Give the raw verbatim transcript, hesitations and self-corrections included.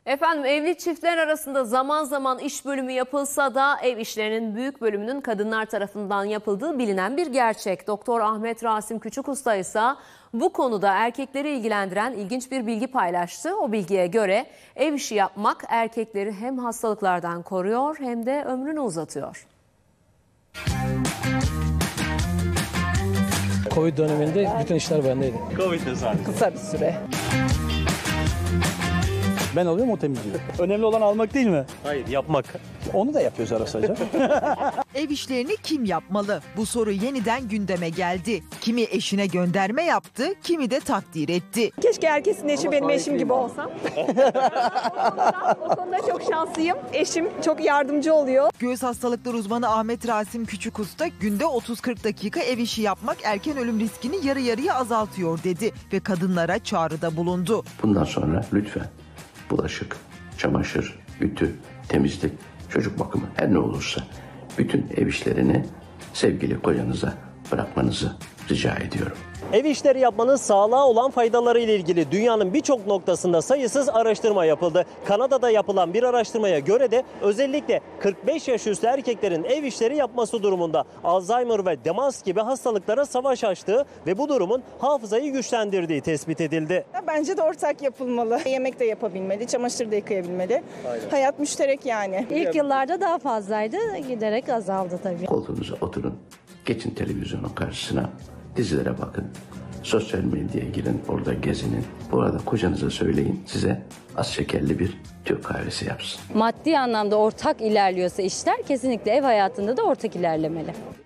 Efendim evli çiftler arasında zaman zaman iş bölümü yapılsa da ev işlerinin büyük bölümünün kadınlar tarafından yapıldığı bilinen bir gerçek. Doktor Ahmet Rasim Küçükusta ise bu konuda erkekleri ilgilendiren ilginç bir bilgi paylaştı. O bilgiye göre ev işi yapmak erkekleri hem hastalıklardan koruyor hem de ömrünü uzatıyor. Covid döneminde bütün işler bendeydi. Covid'de sadece. Kısa bir süre. Ben alıyorum, o temizliyor. Önemli olan almak değil mi? Hayır, yapmak. Onu da yapıyoruz ara sıra. Ev işlerini kim yapmalı? Bu soru yeniden gündeme geldi. Kimi eşine gönderme yaptı, kimi de takdir etti. Keşke herkesin eşi benim eşim gibi olsam. o, konuda, o konuda çok şanslıyım. Eşim çok yardımcı oluyor. Göğüs hastalıkları uzmanı Ahmet Rasim Küçükusta günde otuz kırk dakika ev işi yapmak erken ölüm riskini yarı yarıya azaltıyor dedi ve kadınlara çağrıda bulundu. Bundan sonra lütfen bulaşık, çamaşır, ütü, temizlik, çocuk bakımı her ne olursa bütün ev işlerini sevgili kocanıza bırakmanızı rica ediyorum. Ev işleri yapmanın sağlığa olan faydaları ile ilgili dünyanın birçok noktasında sayısız araştırma yapıldı. Kanada'da yapılan bir araştırmaya göre de özellikle kırk beş yaş üstü erkeklerin ev işleri yapması durumunda Alzheimer ve demans gibi hastalıklara savaş açtığı ve bu durumun hafızayı güçlendirdiği tespit edildi. Bence de ortak yapılmalı. Yemek de yapabilmeli, çamaşır da yıkayabilmeli. Aynen. Hayat müşterek yani. İlk yıllarda daha fazlaydı, giderek azaldı tabii. Koltuğunuza oturun, geçin televizyonun karşısına, dizilere bakın, sosyal medyaya girin, orada gezinin. Bu arada kocanıza söyleyin, size az şekerli bir Türk kahvesi yapsın. Maddi anlamda ortak ilerliyorsa işler, kesinlikle ev hayatında da ortak ilerlemeli.